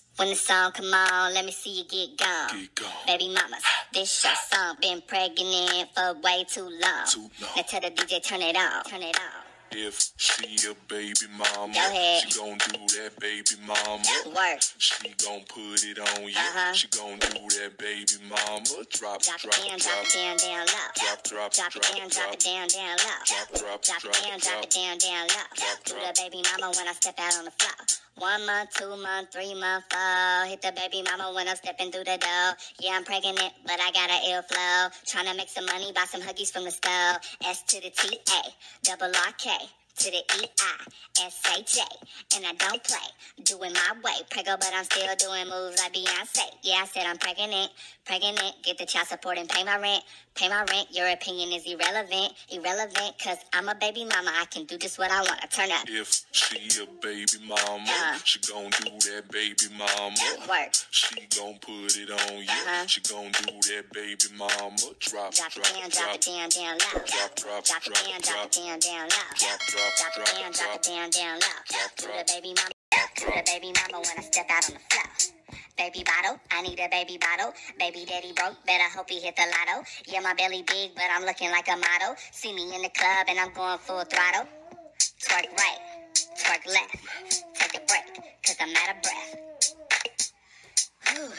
When the song come on, let me see you get gone. Get gone. Baby mamas, this your song. Been pregnant for way too long. Now tell the DJ turn it on. Turn it on. If she a baby mama, Go ahead. she gon' do that baby mama. Work. She gon' put it on you. She gon' do that baby mama. Drop, Drop drop, it down, drop, drop it down, down low. drop, drop, Drop it down, drop it down, down low. drop, Drop it down, drop it down, down low. Do the baby mama when I step out on the floor. 1 month, 2 month, 3 month, 4. Hit the baby mama when I'm stepping through the door. Yeah, I'm pregnant, but I got an ill flow. Tryna make some money, buy some Huggies from the store. S to the T-A, double R-K. To the E-I-S-H-A. And I don't play, doing my way. Prego, but I'm still doing moves like Beyonce. Yeah, I said I'm pregnant. Get the child support and pay my rent. Your opinion is irrelevant, cause I'm a baby mama. I can do just what I wanna. Turn up. If she a baby mama, she gon' do that baby mama. Work. She gon' put it on you. She gon' do that baby mama. Drop, Drop it down, drop it down, down low. drop, drop, Drop it down, drop it down, down low. drop, drop, Drop it down, drop it down, down low. To the baby mama. To the baby mama when I step out on the floor. Baby bottle, I need a baby bottle. Baby daddy broke, better hope he hit the lotto. Yeah, my belly big, but I'm looking like a model. See me in the club and I'm going full throttle. Twerk right, twerk left. Take a break, cause I'm out of breath. Whew.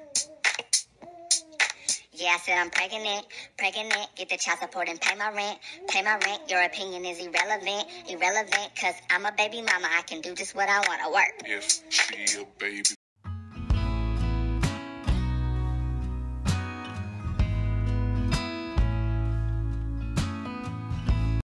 Yeah, I said I'm pregnant. Get the child support and pay my rent. Your opinion is irrelevant, cause I'm a baby mama. I can do just what I wanna. Work. If she a baby